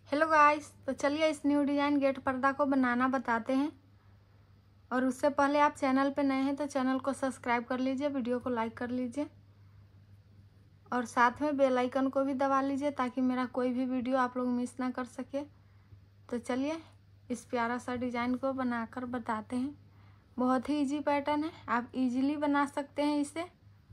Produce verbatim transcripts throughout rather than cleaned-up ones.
Hello guys, तो चलिए इस न्यू डिज़ाइन गेट पर्दा को बनाना बताते हैं। और उससे पहले आप चैनल पे नए हैं तो चैनल को सब्सक्राइब कर लीजिए, वीडियो को लाइक कर लीजिए और साथ में बेल आइकन को भी दबा लीजिए ताकि मेरा कोई भी वीडियो आप लोग मिस ना कर सके। तो चलिए इस प्यारा सा डिज़ाइन को बनाकर बताते हैं। बहुत ही इजी पैटर्न है, आप इजीली बना सकते हैं इसे।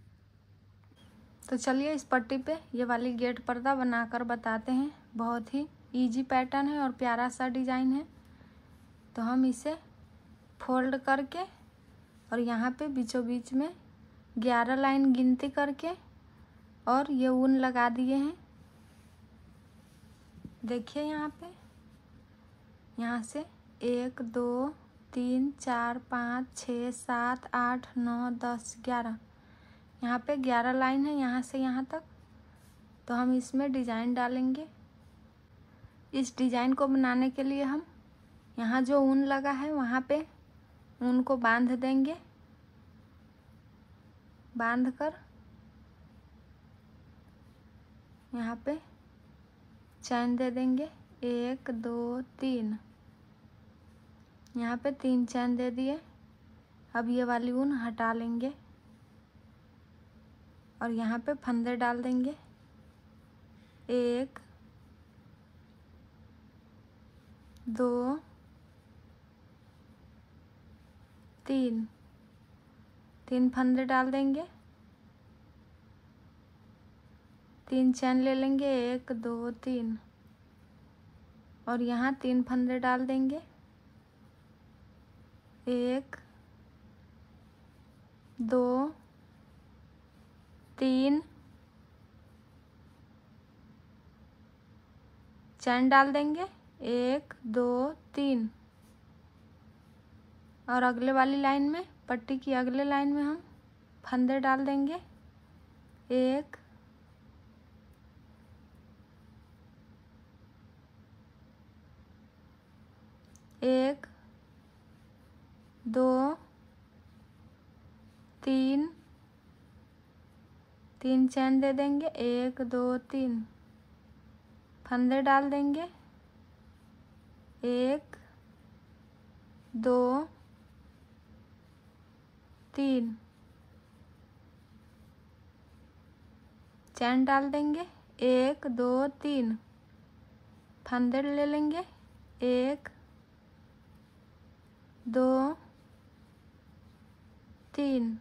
तो चलिए इस पट्टी पे ये वाली गेट पर्दा बनाकर बताते हैं। बहुत ही इजी पैटर्न है और प्यारा सा डिज़ाइन है। तो हम इसे फोल्ड करके और यहाँ पे बीचों बीच में ग्यारह लाइन गिनती करके और ये ऊन लगा दिए हैं। देखिए यहाँ पे यहाँ से एक दो तीन चार पाँच छः सात आठ नौ दस ग्यारह, यहाँ पे ग्यारह लाइन है यहाँ से यहाँ तक। तो हम इसमें डिज़ाइन डालेंगे। इस डिज़ाइन को बनाने के लिए हम यहाँ जो ऊन लगा है वहाँ पे ऊन को बांध देंगे। बांध कर यहाँ पे चैन दे देंगे, एक दो तीन, यहाँ पे तीन चैन दे दिए। अब ये वाली ऊन हटा लेंगे और यहाँ पे फंदे डाल देंगे। एक दो तीन, तीन फंदे डाल देंगे। तीन चैन ले लेंगे, एक दो तीन, और यहाँ तीन फंदे डाल देंगे। एक दो तीन, चैन डाल देंगे, एक दो तीन, और अगले वाली लाइन में पट्टी की अगले लाइन में हम फंदे डाल देंगे। एक एक दो तीन, तीन चैन दे देंगे, एक दो तीन, फंदे डाल देंगे। एक दो तीन, चैन डाल देंगे, एक दो तीन, फंदे ले लेंगे, एक दो तीन,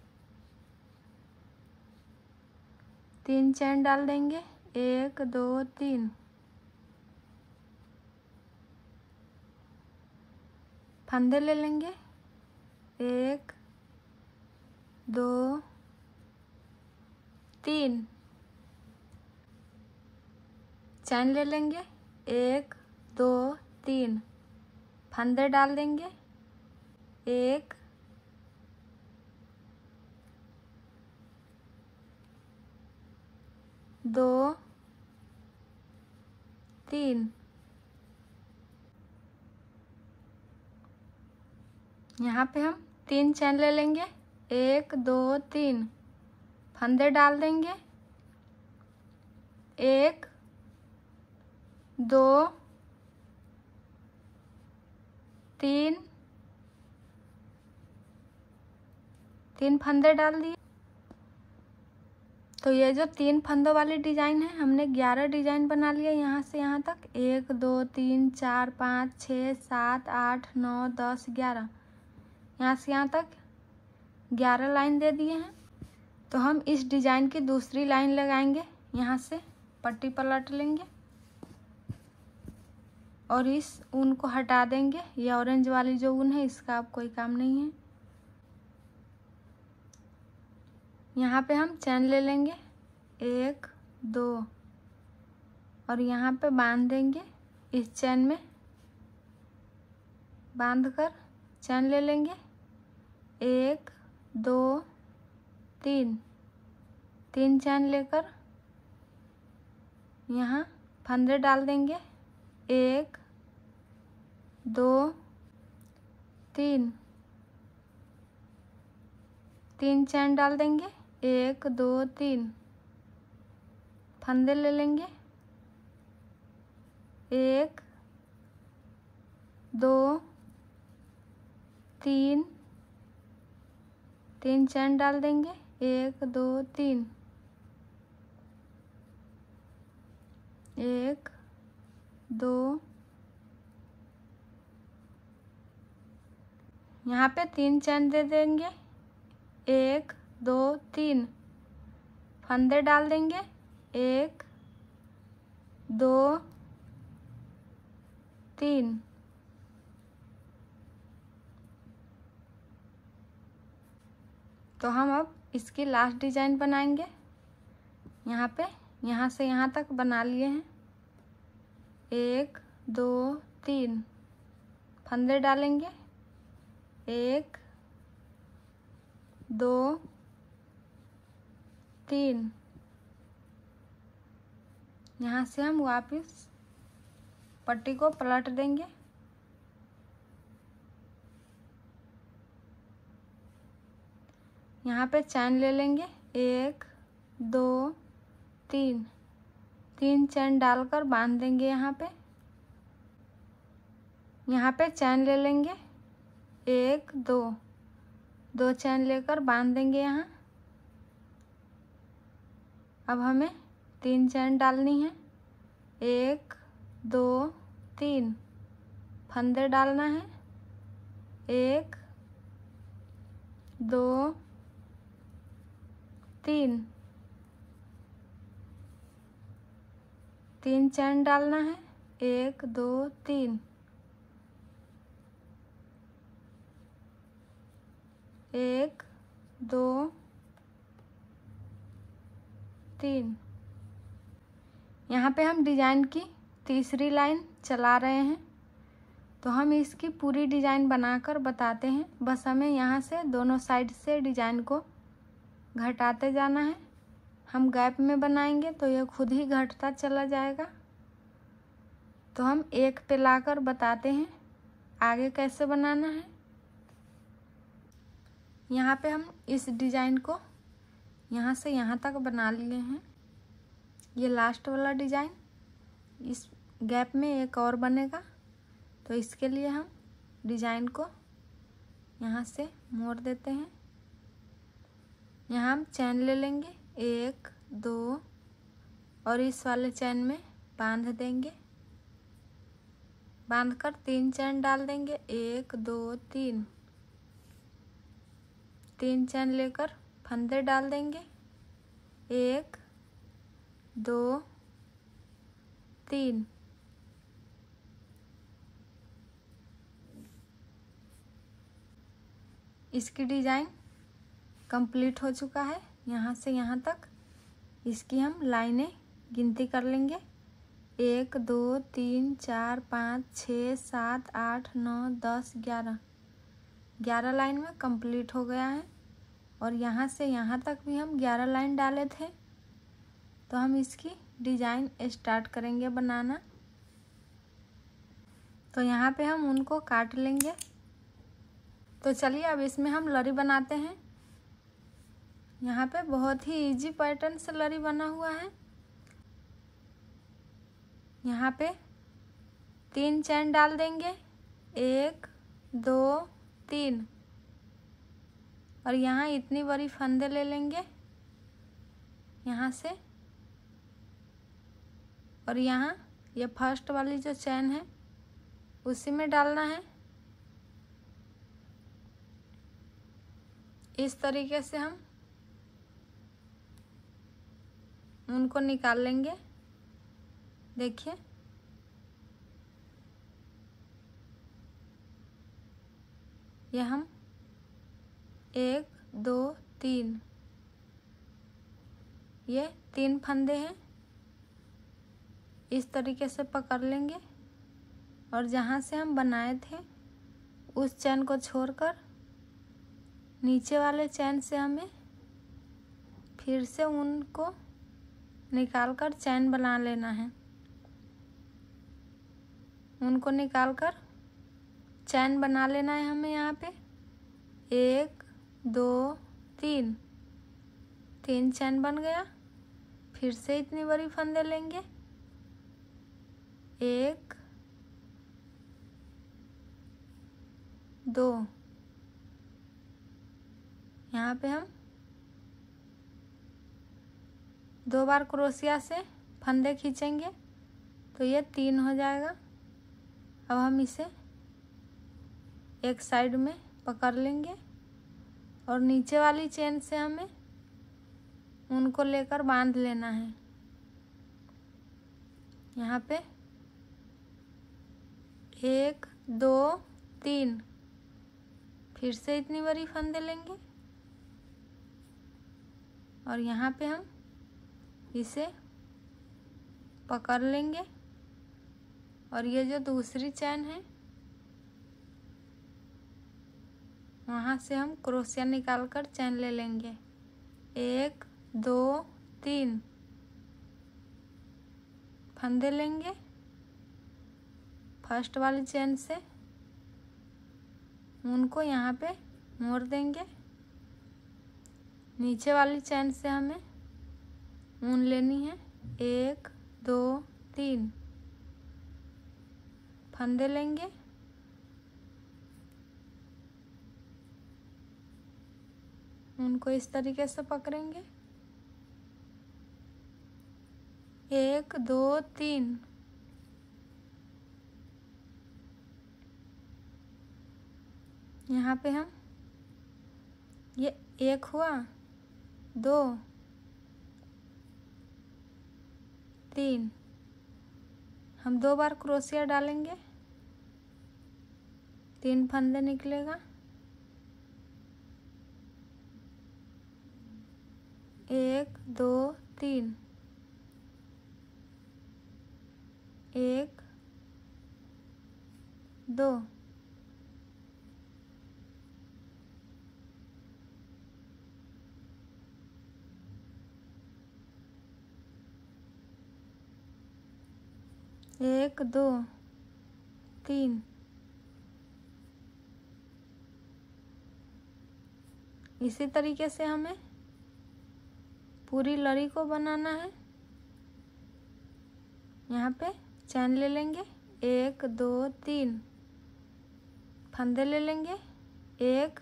तीन चैन डाल देंगे, एक दो तीन, फंदे ले लेंगे, एक दो तीन, चैन ले लेंगे, एक दो तीन, फंदे डाल देंगे, एक दो तीन, यहाँ पे हम तीन चैन ले लेंगे, एक दो तीन, फंदे डाल देंगे, एक दो तीन, तीन फंदे डाल दिए। तो ये जो तीन फंदों वाली डिज़ाइन है हमने ग्यारह डिज़ाइन बना लिया यहाँ से यहाँ तक। एक दो तीन चार पाँच छः सात आठ नौ दस ग्यारह, यहाँ से यहाँ तक ग्यारह लाइन दे दिए हैं। तो हम इस डिज़ाइन की दूसरी लाइन लगाएंगे। यहाँ से पट्टी पलट लेंगे और इस ऊन को हटा देंगे। ये ऑरेंज वाली जो ऊन है इसका अब कोई काम नहीं है। यहाँ पे हम चैन ले लेंगे, एक दो, और यहाँ पे बांध देंगे। इस चैन में बांध कर चैन ले लेंगे, एक दो तीन, तीन चैन लेकर यहाँ फंदे डाल देंगे, एक दो तीन, तीन चैन डाल देंगे, एक दो तीन, फंदे ले लेंगे, एक दो तीन, तीन चैन डाल देंगे, एक दो तीन, एक दो, यहाँ पे तीन चैन दे देंगे, एक दो तीन, फंदे डाल देंगे, एक दो तीन, तो हम अब इसकी लास्ट डिजाइन बनाएंगे। यहाँ पे यहाँ से यहाँ तक बना लिए हैं, एक दो तीन, फंदे डालेंगे, एक दो तीन, यहाँ से हम वापस पट्टी को पलट देंगे, यहाँ पे चैन ले लेंगे, एक दो तीन, तीन चैन डालकर बांध देंगे। यहाँ पे यहाँ पे चैन ले लेंगे, एक दो, दो चैन लेकर बांध देंगे यहाँ। अब हमें तीन चैन डालनी है, एक दो तीन, फंदे डालना है, एक दो तीन, तीन चैन डालना है, एक दो तीन, एक दो तीन। यहाँ पे हम डिजाइन की तीसरी लाइन चला रहे हैं, तो हम इसकी पूरी डिजाइन बनाकर बताते हैं। बस हमें यहाँ से दोनों साइड से डिजाइन को घटाते जाना है। हम गैप में बनाएंगे तो यह खुद ही घटता चला जाएगा। तो हम एक पे लाकर बताते हैं आगे कैसे बनाना है। यहाँ पे हम इस डिजाइन को यहाँ से यहाँ तक बना लिए हैं। ये लास्ट वाला डिजाइन, इस गैप में एक और बनेगा, तो इसके लिए हम डिजाइन को यहाँ से मोड़ देते हैं। यहाँ हम चैन ले लेंगे, एक दो, और इस वाले चैन में बांध देंगे, बांधकर तीन चैन डाल देंगे, एक दो तीन, तीन चैन लेकर फंदे डाल देंगे, एक दो तीन, इसकी डिजाइन कंप्लीट हो चुका है। यहाँ से यहाँ तक इसकी हम लाइनें गिनती कर लेंगे, एक दो तीन चार पाँच छः सात आठ नौ दस ग्यारह, ग्यारह लाइन में कंप्लीट हो गया है। और यहाँ से यहाँ तक भी हम ग्यारह लाइन डाले थे, तो हम इसकी डिजाइन स्टार्ट करेंगे बनाना। तो यहाँ पे हम उनको काट लेंगे। तो चलिए अब इसमें हम लरी बनाते हैं। यहाँ पे बहुत ही इजी पैटर्न से लरी बना हुआ है। यहाँ पे तीन चैन डाल देंगे, एक दो तीन, और यहाँ इतनी बड़ी फंदे ले लेंगे यहाँ से, और यहाँ ये फर्स्ट वाली जो चैन है उसी में डालना है। इस तरीके से हम उनको निकाल लेंगे। देखिए ये हम एक दो तीन, ये तीन फंदे हैं, इस तरीके से पकड़ लेंगे, और जहाँ से हम बनाए थे उस चैन को छोड़कर नीचे वाले चैन से हमें फिर से उनको निकालकर चैन बना लेना है। उनको निकालकर चैन बना लेना है हमें। यहाँ पे एक दो तीन, तीन चैन बन गया। फिर से इतनी बड़ी फंदे लेंगे एक, दो। यहाँ पे हम दो बार क्रोशिया से फंदे खींचेंगे तो ये तीन हो जाएगा। अब हम इसे एक साइड में पकड़ लेंगे और नीचे वाली चेन से हमें उनको लेकर बांध लेना है। यहाँ पे एक, दो, तीन, फिर से इतनी बड़ी फंदे लेंगे और यहाँ पे हम इसे पकड़ लेंगे और ये जो दूसरी चैन है वहाँ से हम क्रोशिया निकाल कर चैन ले लेंगे। एक, दो, तीन फंदे लेंगे, फर्स्ट वाली चैन से उनको यहाँ पे मोड़ देंगे। नीचे वाली चैन से हमें ऊन लेनी है। एक, दो, तीन फंदे लेंगे, उनको इस तरीके से पकड़ेंगे। एक, दो, तीन, यहाँ पे हम ये एक हुआ, दो, तीन, हम दो बार क्रोशिया डालेंगे, तीन फंदे निकलेगा। एक, दो, तीन, एक, दो, एक, दो, तीन, इसी तरीके से हमें पूरी लड़ी को बनाना है। यहाँ पे चैन ले लेंगे, एक, दो, तीन फंदे ले लेंगे, एक,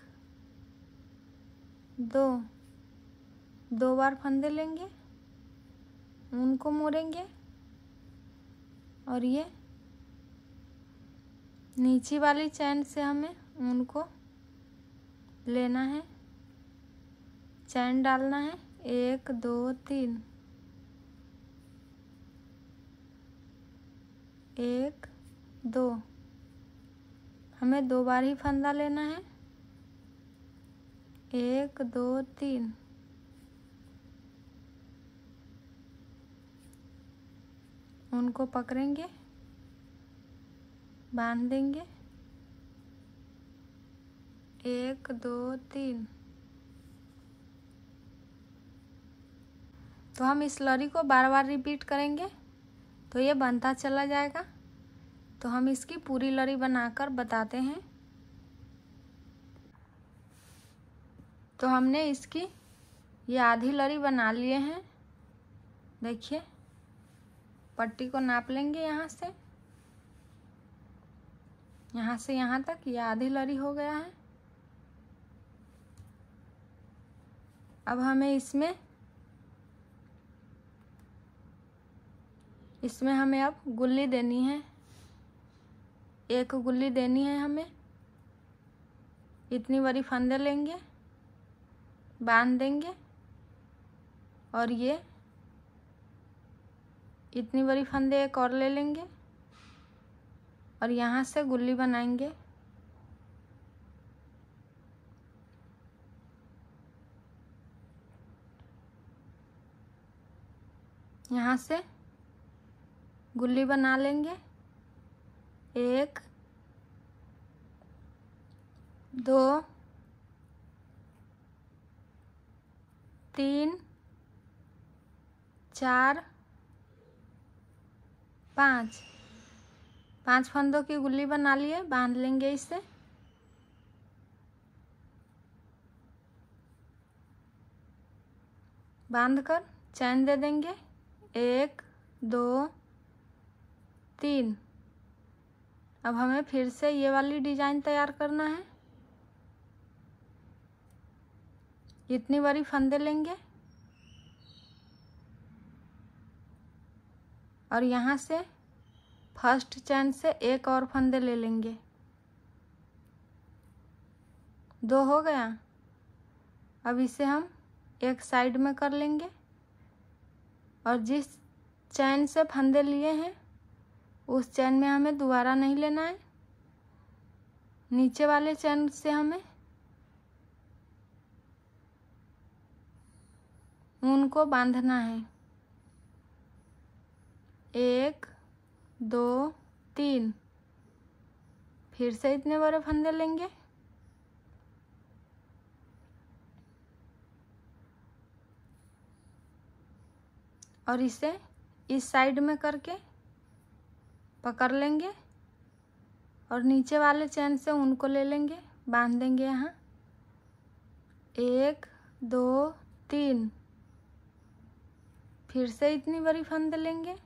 दो, दो बार फंदे लेंगे, उनको मोड़ेंगे और ये नीचे वाली चैन से हमें उनको लेना है, चैन डालना है। एक, दो, तीन, एक, दो, हमें दो बार ही फंदा लेना है। एक, दो, तीन, उनको पकड़ेंगे, बांध देंगे। एक, दो, तीन, तो हम इस लड़ी को बार बार रिपीट करेंगे तो ये बनता चला जाएगा। तो हम इसकी पूरी लड़ी बनाकर बताते हैं। तो हमने इसकी ये आधी लड़ी बना लिए हैं। देखिए, पट्टी को नाप लेंगे यहाँ से, यहाँ से यहाँ तक ये आधी लड़ी हो गया है। अब हमें इसमें इसमें हमें अब गुल्ली देनी है। एक गुल्ली देनी है हमें। इतनी बड़ी फंदे लेंगे, बांध देंगे और ये इतनी बड़ी फंदे एक और ले लेंगे और यहाँ से गुल्ली बनाएंगे। यहाँ से गुल्ली बना लेंगे। एक, दो, तीन, चार, पाँच पांच फंदों की गुल्ली बना लिए। बांध लेंगे इसे। बांधकर चैन दे देंगे। एक, दो, तीन। अब हमें फिर से ये वाली डिजाइन तैयार करना है। इतनी बड़ी फंदे लेंगे और यहाँ से फर्स्ट चैन से एक और फंदे ले लेंगे। दो हो गया। अब इसे हम एक साइड में कर लेंगे और जिस चैन से फंदे लिए हैं उस चैन में हमें दोबारा नहीं लेना है। नीचे वाले चैन से हमें ऊन को बांधना है। एक, दो, तीन। फिर से इतने बड़े फंदे लेंगे और इसे इस साइड में करके पकड़ लेंगे और नीचे वाले चैन से ऊन को ले लेंगे, बांध देंगे यहाँ। एक, दो, तीन। फिर से इतनी बड़ी फंदे लेंगे।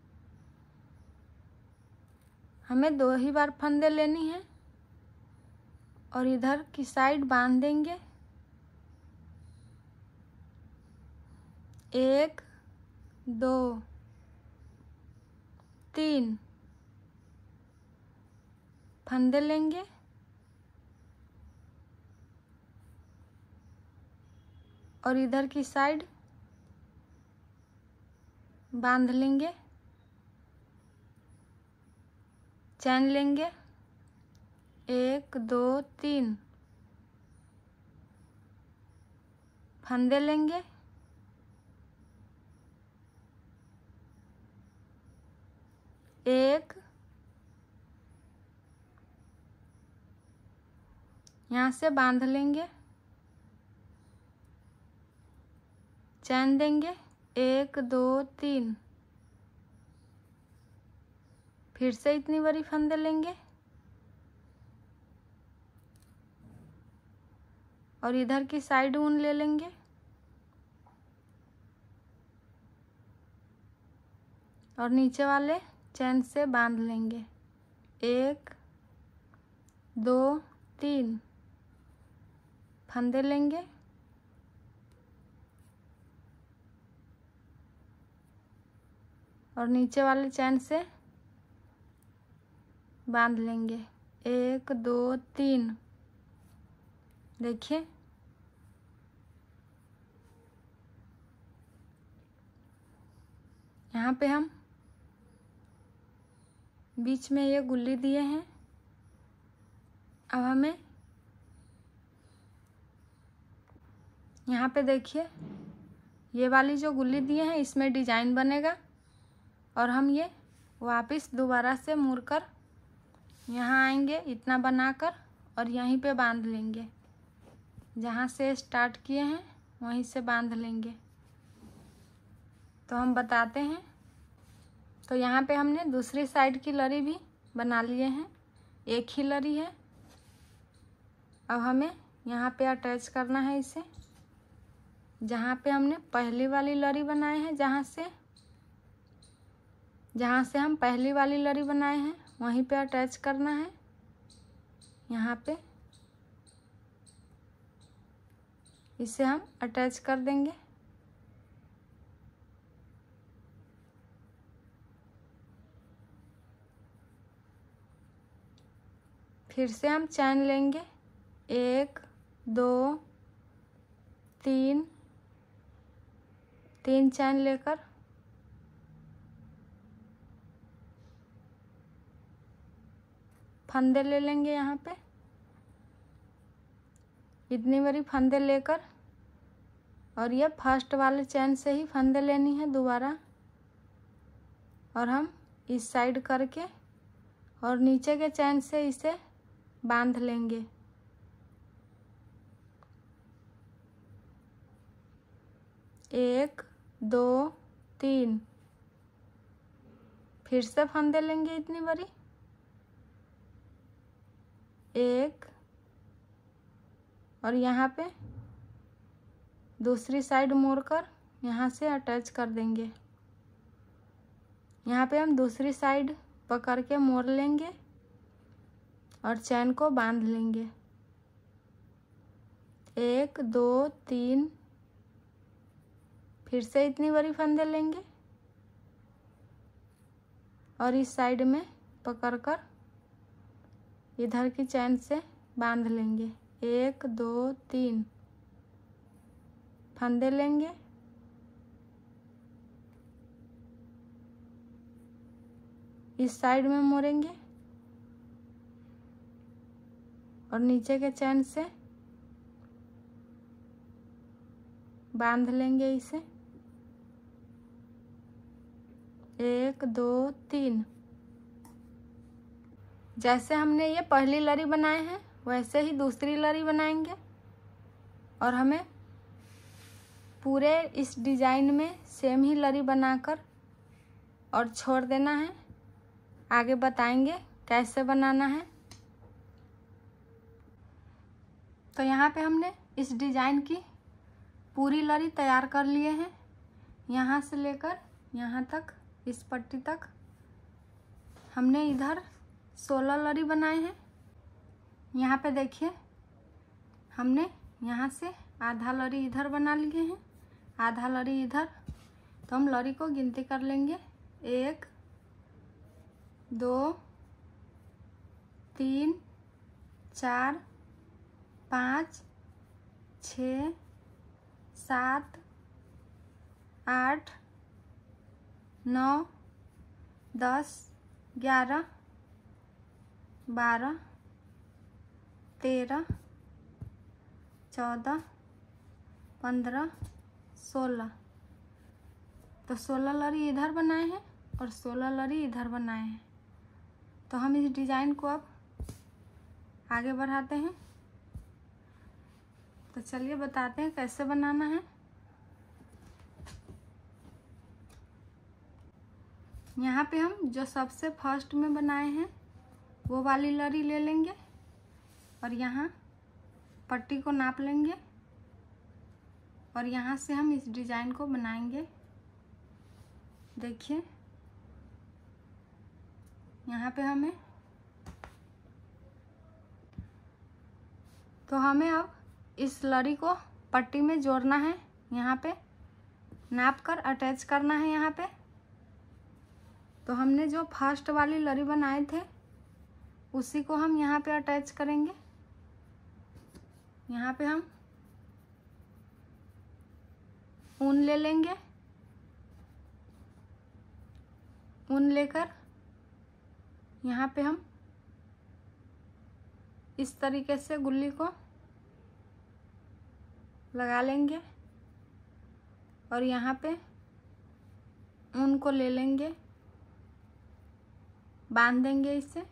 हमें दो ही बार फंदे लेनी है और इधर की साइड बांध देंगे। एक, दो, तीन। फंदे लेंगे और इधर की साइड बांध लेंगे। चैन लेंगे। एक, दो, तीन। फंदे लेंगे एक, यहाँ से बांध लेंगे। चैन देंगे। एक, दो, तीन। फिर से इतनी बड़ी फंदे लेंगे और इधर की साइड ऊन ले लेंगे और नीचे वाले चैन से बांध लेंगे। एक, दो, तीन। फंदे लेंगे और नीचे वाले चैन से बांध लेंगे। एक, दो, तीन। देखिए यहाँ पे हम बीच में ये गुल्ली दिए हैं। अब हमें यहाँ पे देखिए ये वाली जो गुल्ली दिए हैं इसमें डिजाइन बनेगा और हम ये वापस दोबारा से मुड़कर यहाँ आएंगे इतना बनाकर और यहीं पे बांध लेंगे। जहाँ से स्टार्ट किए हैं वहीं से बांध लेंगे। तो हम बताते हैं। तो यहाँ पे हमने दूसरी साइड की लड़ी भी बना लिए हैं। एक ही लड़ी है। अब हमें यहाँ पे अटैच करना है इसे। जहाँ पे हमने पहली वाली लड़ी बनाए हैं, जहाँ से जहाँ से हम पहली वाली लड़ी बनाए हैं वहीं पे अटैच करना है। यहाँ पे इसे हम अटैच कर देंगे। फिर से हम चैन लेंगे। एक, दो, तीन। तीन चैन लेकर फंदे ले लेंगे। यहाँ पे इतनी बड़ी फंदे लेकर और ये फर्स्ट वाले चैन से ही फंदे लेनी है दोबारा और हम इस साइड करके और नीचे के चैन से इसे बांध लेंगे। एक, दो, तीन। फिर से फंदे लेंगे इतनी बड़ी। एक और यहाँ पे दूसरी साइड मोड़कर यहाँ से अटैच कर देंगे। यहाँ पे हम दूसरी साइड पकड़ के मोड़ लेंगे और चैन को बांध लेंगे। एक दो तीन, फिर से इतनी बड़ी फंदे लेंगे और इस साइड में पकड़कर इधर की चैन से बांध लेंगे। एक दो तीन फंदे लेंगे, इस साइड में मोड़ेंगे और नीचे के चैन से बांध लेंगे इसे। एक दो तीन। जैसे हमने ये पहली लड़ी बनाए हैं वैसे ही दूसरी लड़ी बनाएंगे और हमें पूरे इस डिजाइन में सेम ही लड़ी बनाकर और छोड़ देना है। आगे बताएंगे कैसे बनाना है। तो यहाँ पे हमने इस डिजाइन की पूरी लड़ी तैयार कर लिए हैं। यहाँ से लेकर यहाँ तक, इस पट्टी तक हमने इधर सोलह लड़ी बनाए हैं। यहाँ पे देखिए हमने यहाँ से आधा लड़ी इधर बना लिए हैं, आधा लड़ी इधर। तो हम लड़ी को गिनती कर लेंगे। एक दो तीन चार पाँच छ सात आठ नौ दस ग्यारह बारह तेरह चौदह पंद्रह सोलह। तो सोलह लड़ी इधर बनाए हैं और सोलह लड़ी इधर बनाए हैं। तो हम इस डिजाइन को अब आगे बढ़ाते हैं। तो चलिए बताते हैं कैसे बनाना है। यहाँ पे हम जो सबसे फर्स्ट में बनाए हैं वो वाली लड़ी ले लेंगे और यहाँ पट्टी को नाप लेंगे और यहाँ से हम इस डिजाइन को बनाएंगे। देखिए यहाँ पे हमें तो हमें अब इस लड़ी को पट्टी में जोड़ना है। यहाँ पे नाप कर अटैच करना है। यहाँ पे तो हमने जो फर्स्ट वाली लड़ी बनाए थे उसी को हम यहाँ पे अटैच करेंगे। यहाँ पे हम ऊन ले लेंगे। ऊन लेकर यहाँ पे हम इस तरीके से गुल्ली को लगा लेंगे और यहाँ पे ऊन को ले लेंगे, बांध देंगे। इसे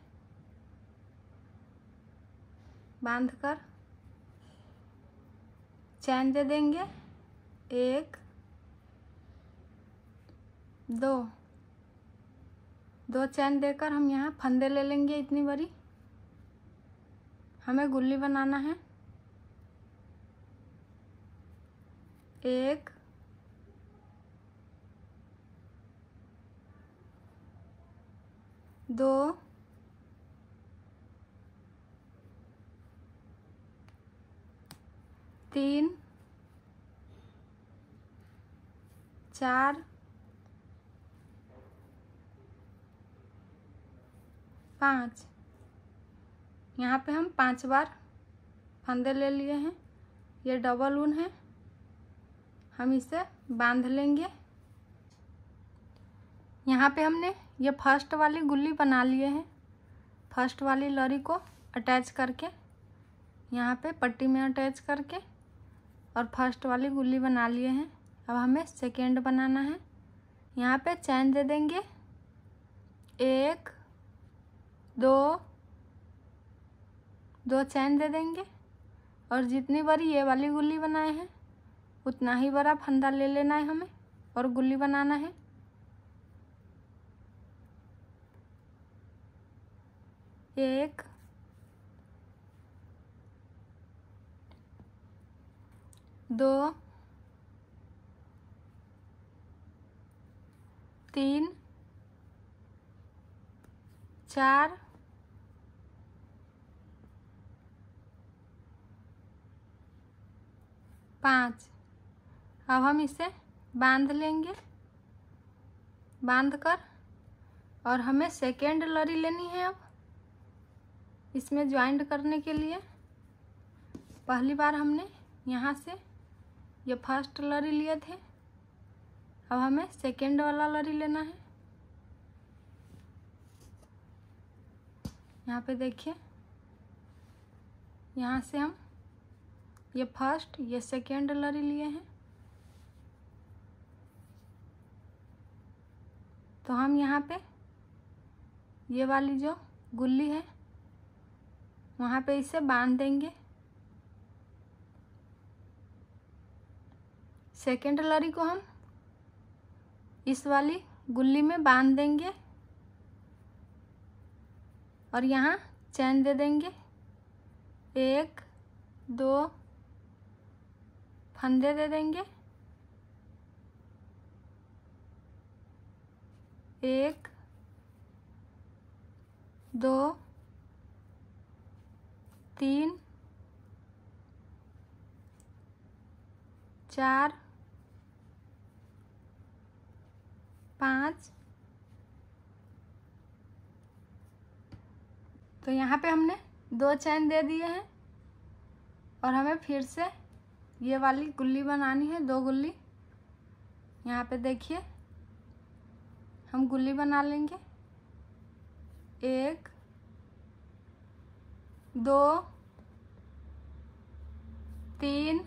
बांधकर चैन दे देंगे। एक दो दो चैन देकर हम यहाँ फंदे ले लेंगे। इतनी बड़ी हमें गुल्ली बनाना है। एक दो तीन चार पाँच। यहाँ पे हम पांच बार फंदे ले लिए हैं। ये डबल ऊन है, हम इसे बांध लेंगे। यहाँ पे हमने ये फर्स्ट वाली गुल्ली बना लिए हैं। फर्स्ट वाली लड़ी को अटैच करके यहाँ पे पट्टी में अटैच करके और फर्स्ट वाली गुल्ली बना लिए हैं। अब हमें सेकेंड बनाना है। यहाँ पे चैन दे देंगे। एक दो दो चैन दे देंगे और जितनी बड़ी ये वाली गुल्ली बनाए हैं उतना ही बड़ा फंदा ले लेना है हमें और गुल्ली बनाना है। एक दो तीन चार, पाँच। अब हम इसे बांध लेंगे। बांध कर और हमें सेकेंड लरी लेनी है। अब इसमें ज्वाइंट करने के लिए पहली बार हमने यहाँ से ये फर्स्ट लरी लिए थे, अब हमें सेकेंड वाला लरी लेना है। यहाँ पे देखिए, यहाँ से हम ये फर्स्ट ये सेकेंड लरी लिए हैं, तो हम यहाँ पे ये वाली जो गुल्ली है वहाँ पे इसे बांध देंगे। सेकेंड लरी को हम इस वाली गुल्ली में बांध देंगे और यहाँ चैन दे देंगे। एक दो फंदे दे देंगे। एक दो तीन चार पाँच। तो यहाँ पे हमने दो चैन दे दिए हैं और हमें फिर से ये वाली गुल्ली बनानी है, दो गुल्ली। यहाँ पे देखिए, हम गुल्ली बना लेंगे। एक दो तीन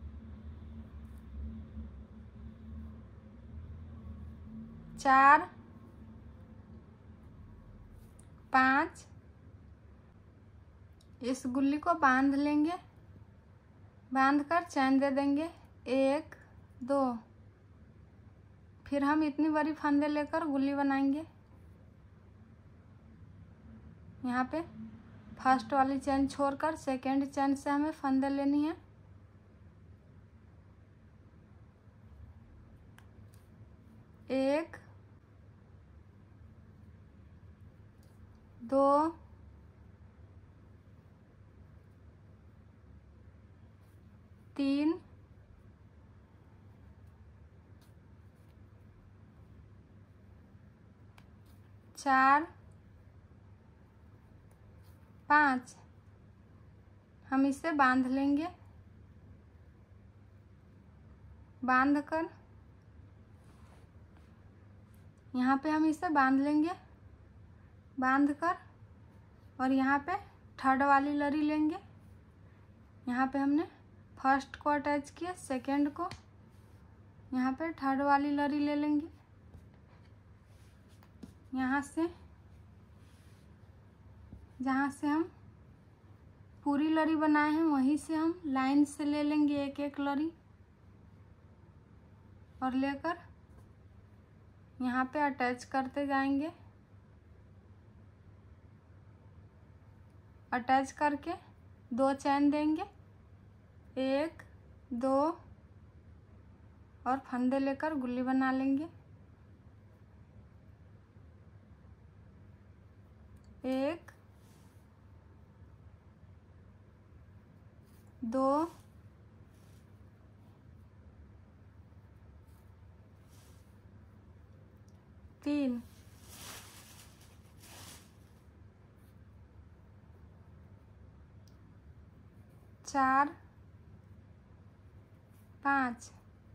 चार पाँच। इस गुल्ली को बांध लेंगे। बांध कर चैन दे देंगे। एक दो, फिर हम इतनी बड़ी फंदे लेकर गुल्ली बनाएंगे। यहाँ पे फर्स्ट वाली चैन छोड़कर सेकेंड चैन से हमें फंदे लेनी है। एक दो तीन चार पाँच। हम इसे बांध लेंगे। बांध कर यहाँ पे हम इसे बांध लेंगे। बांध कर और यहाँ पे थर्ड वाली लरी लेंगे। यहाँ पे हमने फर्स्ट को अटैच किया, सेकेंड को यहाँ पे थर्ड वाली लरी ले लेंगे। यहाँ से जहाँ से हम पूरी लरी बनाए हैं वहीं से हम लाइन से ले लेंगे एक एक लरी और लेकर यहाँ पे अटैच करते जाएंगे। अटैच करके दो चैन देंगे। एक दो और फंदे लेकर गुल्ली बना लेंगे। एक दो तीन चार पाँच।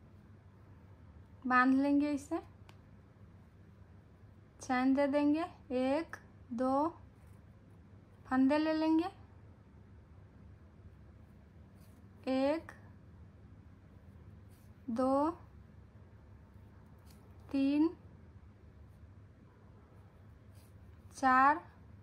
बांध लेंगे इसे। चैन दे देंगे। एक दो फंदे ले लेंगे। एक दो तीन चार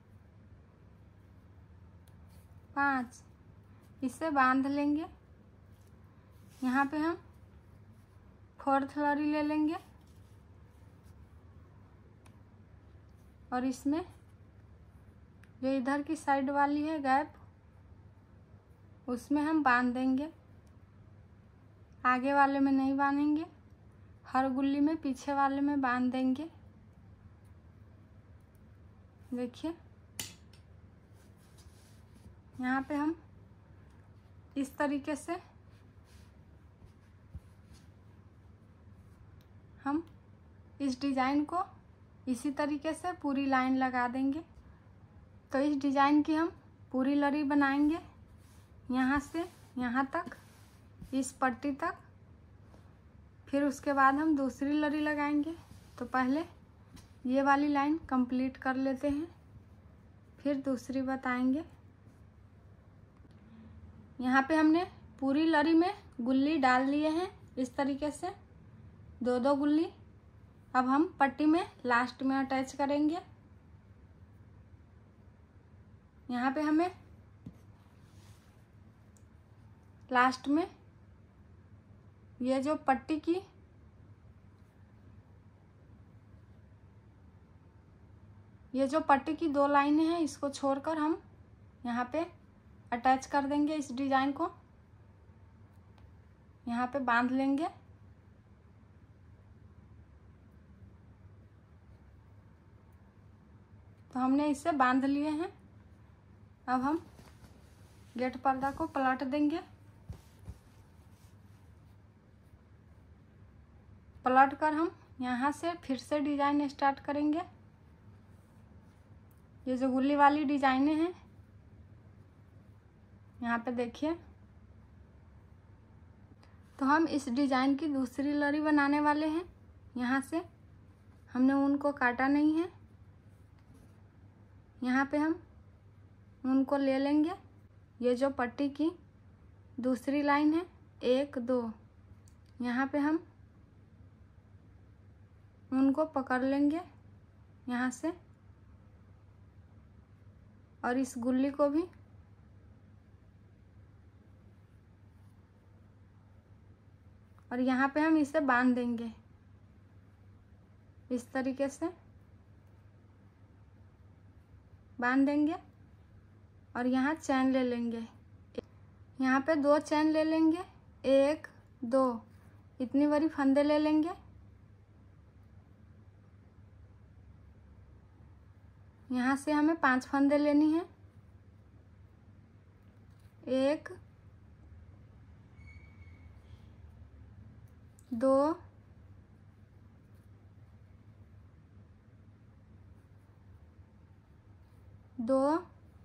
पाँच। इसे बांध लेंगे। यहाँ पे हम फोर्थ लरी ले लेंगे और इसमें जो इधर की साइड वाली है गैप, उसमें हम बांध देंगे। आगे वाले में नहीं बांधेंगे, हर गुल्ली में पीछे वाले में बांध देंगे। देखिए यहाँ पे हम इस तरीके से हम इस डिज़ाइन को इसी तरीके से पूरी लाइन लगा देंगे। तो इस डिज़ाइन की हम पूरी लड़ी बनाएंगे यहाँ से यहाँ तक, इस पट्टी तक। फिर उसके बाद हम दूसरी लड़ी लगाएंगे। तो पहले ये वाली लाइन कंप्लीट कर लेते हैं, फिर दूसरी बताएंगे। यहाँ पे हमने पूरी लड़ी में गुल्ली डाल लिए हैं इस तरीके से, दो दो गुल्ली। अब हम पट्टी में लास्ट में अटैच करेंगे। यहाँ पे हमें लास्ट में ये जो पट्टी की ये जो पट्टी की दो लाइनें हैं, इसको छोड़कर हम यहाँ पे अटैच कर देंगे। इस डिज़ाइन को यहाँ पे बांध लेंगे। तो हमने इसे बांध लिए हैं। अब हम गेट पर्दा को पलट देंगे। पलट कर हम यहाँ से फिर से डिज़ाइन स्टार्ट करेंगे। ये जो गुल्ली वाली डिज़ाइनें हैं, यहाँ पे देखिए। तो हम इस डिज़ाइन की दूसरी लड़ी बनाने वाले हैं। यहाँ से हमने ऊन को काटा नहीं है। यहाँ पे हम ऊन को ले लेंगे। ये जो पट्टी की दूसरी लाइन है, एक दो, यहाँ पे हम ऊन को पकड़ लेंगे यहाँ से, और इस गुल्ली को भी और यहाँ पे हम इसे बांध देंगे इस तरीके से बांध देंगे। और यहाँ चैन ले लेंगे। यहाँ पे दो चैन ले लेंगे, एक दो, इतनी बड़ी फंदे ले लेंगे। यहाँ से हमें पांच फंदे लेनी है। एक, दो, दो,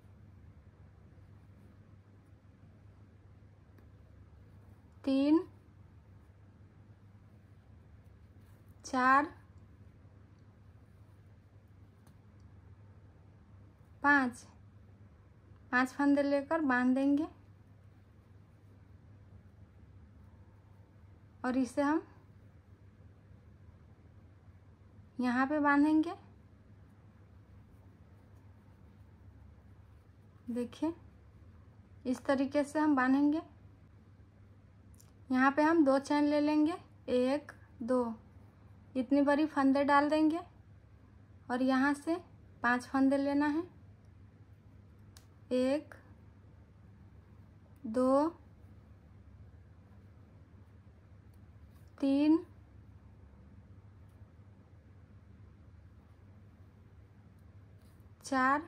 तीन, चार, पाँच पांच फंदे लेकर बांध देंगे। और इसे हम यहाँ पे बांधेंगे। देखिए इस तरीके से हम बांधेंगे। यहाँ पे हम दो चैन ले लेंगे, एक दो, इतनी बड़ी फंदे डाल देंगे। और यहाँ से पांच फंदे लेना है, एक दो, तीन, चार,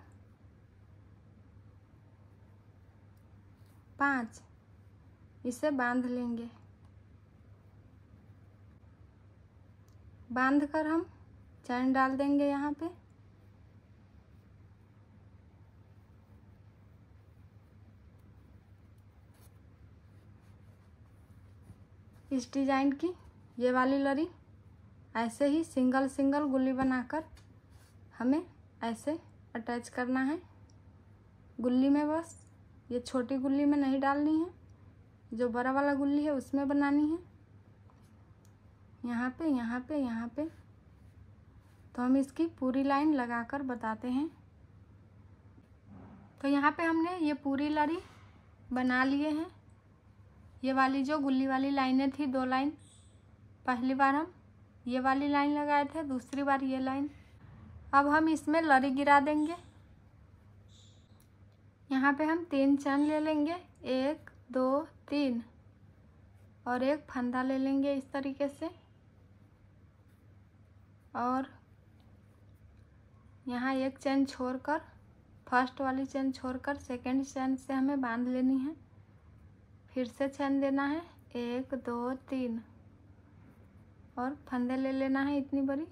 पाँच, इसे बांध लेंगे। बांध कर हम चैन डाल देंगे यहाँ पे। इस डिज़ाइन की ये वाली लड़ी ऐसे ही सिंगल सिंगल गुल्ली बनाकर हमें ऐसे अटैच करना है गुल्ली में। बस ये छोटी गुल्ली में नहीं डालनी है, जो बड़ा वाला गुल्ली है उसमें बनानी है। यहाँ पे यहाँ पे यहाँ पे। तो हम इसकी पूरी लाइन लगाकर बताते हैं। तो यहाँ पे हमने ये पूरी लड़ी बना लिए हैं। ये वाली जो गुल्ली वाली लाइनें थी, दो लाइन, पहली बार हम ये वाली लाइन लगाए थे, दूसरी बार ये लाइन। अब हम इसमें लड़ी गिरा देंगे। यहाँ पे हम तीन चैन ले लेंगे, एक दो तीन, और एक फंदा ले लेंगे इस तरीके से। और यहाँ एक चैन छोड़कर, फर्स्ट वाली चैन छोड़कर सेकेंड चैन से हमें बांध लेनी है। फिर से चैन देना है, एक दो तीन, और फंदे ले लेना है इतनी बड़ी।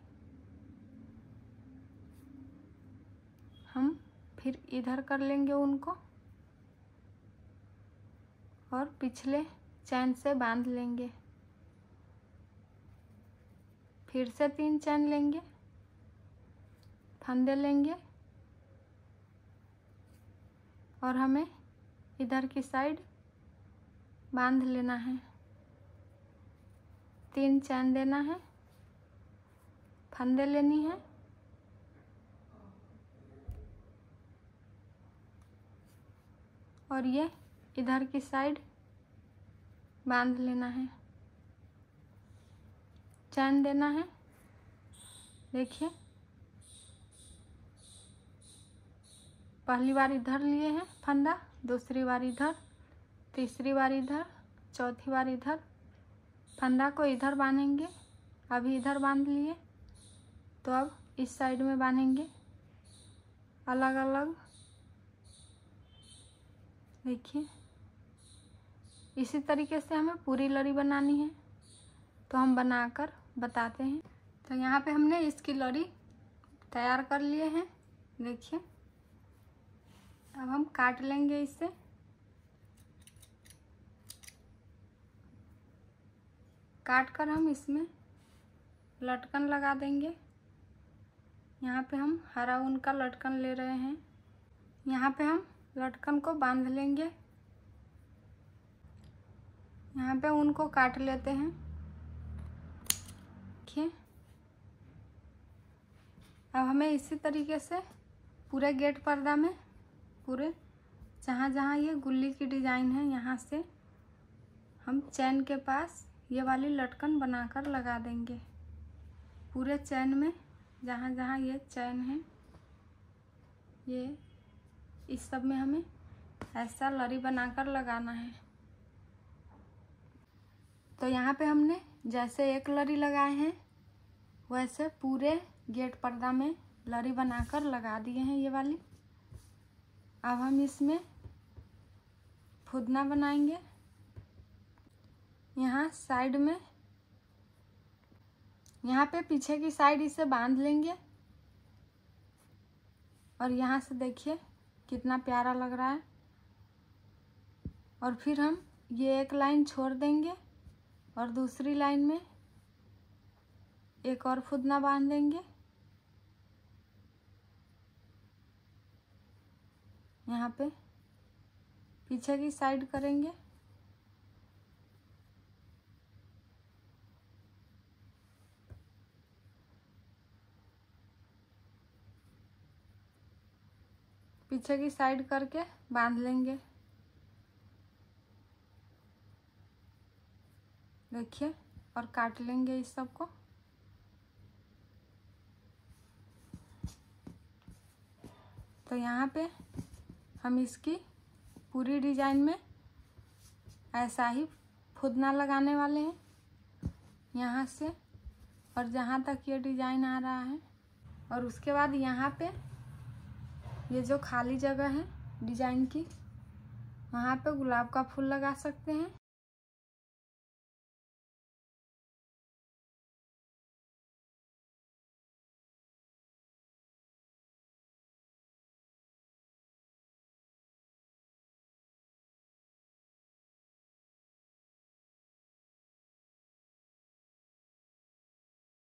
हम फिर इधर कर लेंगे उनको और पिछले चैन से बांध लेंगे। फिर से तीन चैन लेंगे, फंदे लेंगे और हमें इधर की साइड बांध लेना है। तीन चैन देना है, फंदे लेनी है और ये इधर की साइड बांध लेना है। चैन देना है, देखिए पहली बार इधर लिए हैं फंदा, दूसरी बार इधर, तीसरी बार इधर, चौथी बार इधर। फंदा को इधर बांधेंगे, अभी इधर बांध लिए तो अब इस साइड में बांधेंगे अलग अलग। देखिए इसी तरीके से हमें पूरी लड़ी बनानी है, तो हम बनाकर बताते हैं। तो यहाँ पे हमने इसकी लड़ी तैयार कर लिए हैं। देखिए अब हम काट लेंगे इससे। काट कर हम इसमें लटकन लगा देंगे। यहाँ पे हम हरा ऊन का लटकन ले रहे हैं। यहाँ पे हम लटकन को बांध लेंगे। यहाँ पे ऊन को काट लेते हैं। देखिए अब हमें इसी तरीके से पूरे गेट पर्दा में, पूरे जहाँ जहाँ ये गुल्ली की डिजाइन है, यहाँ से हम चैन के पास ये वाली लटकन बनाकर लगा देंगे। पूरे चैन में जहाँ जहाँ ये चैन है, ये इस सब में हमें ऐसा लड़ी बनाकर लगाना है। तो यहाँ पे हमने जैसे एक लड़ी लगाए हैं वैसे पूरे गेट पर्दा में लड़ी बनाकर लगा दिए हैं ये वाली। अब हम इसमें फुदना बनाएंगे। यहाँ साइड में, यहाँ पे पीछे की साइड इसे बांध लेंगे और यहाँ से देखिए कितना प्यारा लग रहा है। और फिर हम ये एक लाइन छोड़ देंगे और दूसरी लाइन में एक और फुदना बांध देंगे। यहाँ पे पीछे की साइड करेंगे। पीछे की साइड करके बांध लेंगे। देखिए और काट लेंगे इस सब को। तो यहाँ पे हम इसकी पूरी डिजाइन में ऐसा ही फुदना लगाने वाले हैं, यहाँ से और जहाँ तक ये डिजाइन आ रहा है। और उसके बाद यहाँ पे ये जो खाली जगह है डिजाइन की, वहाँ पे गुलाब का फूल लगा सकते हैं